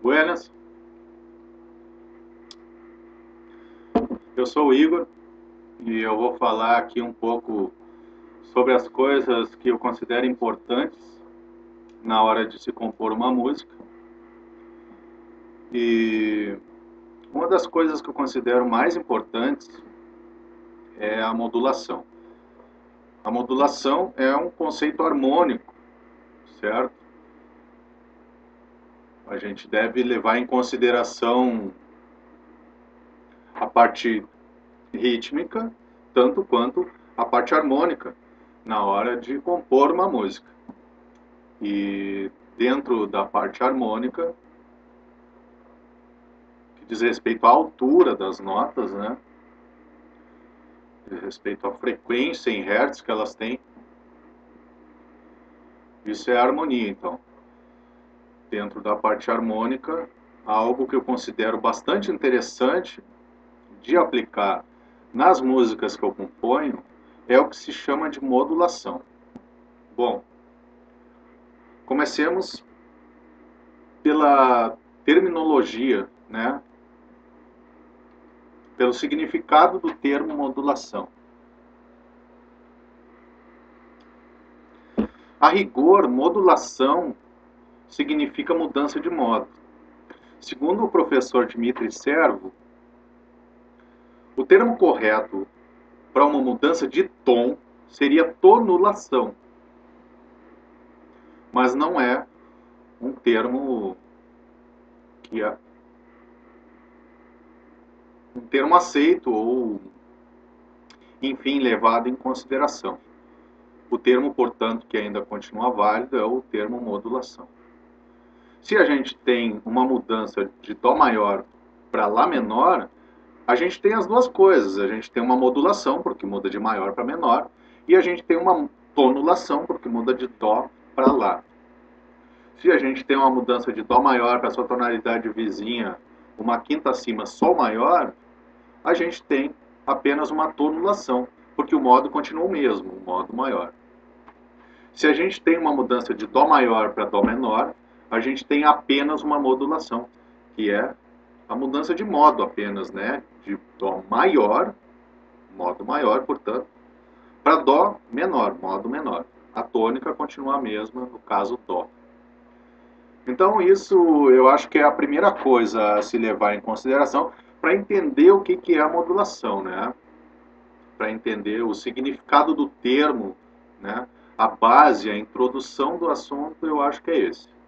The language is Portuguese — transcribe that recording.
Buenas, eu sou o Igor e eu vou falar aqui um pouco sobre as coisas que eu considero importantes na hora de se compor uma música. E uma das coisas que eu considero mais importantes é a modulação. A modulação é um conceito harmônico, certo? A gente deve levar em consideração a parte rítmica, tanto quanto a parte harmônica, na hora de compor uma música. E dentro da parte harmônica, que diz respeito à altura das notas, né? Diz respeito à frequência em hertz que elas têm, isso é harmonia, então. Dentro da parte harmônica, algo que eu considero bastante interessante de aplicar nas músicas que eu componho é o que se chama de modulação. Bom, comecemos pela terminologia, né? Pelo significado do termo modulação. A rigor, modulação significa mudança de modo. Segundo o professor Dmitry Servo, o termo correto para uma mudança de tom seria tonulação, mas não é um termo que é um termo aceito ou, enfim, levado em consideração. O termo, portanto, que ainda continua válido é o termo modulação. Se a gente tem uma mudança de Dó maior para Lá menor, a gente tem as duas coisas. A gente tem uma modulação, porque muda de maior para menor, e a gente tem uma tonulação, porque muda de Dó para Lá. Se a gente tem uma mudança de Dó maior para sua tonalidade vizinha, uma quinta acima, Sol maior, a gente tem apenas uma tonulação, porque o modo continua o mesmo, o modo maior. Se a gente tem uma mudança de Dó maior para Dó menor, a gente tem apenas uma modulação, que é a mudança de modo apenas, né? De Dó maior, modo maior, portanto, para Dó menor, modo menor. A tônica continua a mesma, no caso Dó. Então isso eu acho que é a primeira coisa a se levar em consideração para entender o que é a modulação, né? Para entender o significado do termo, né? A base, a introdução do assunto, eu acho que é esse.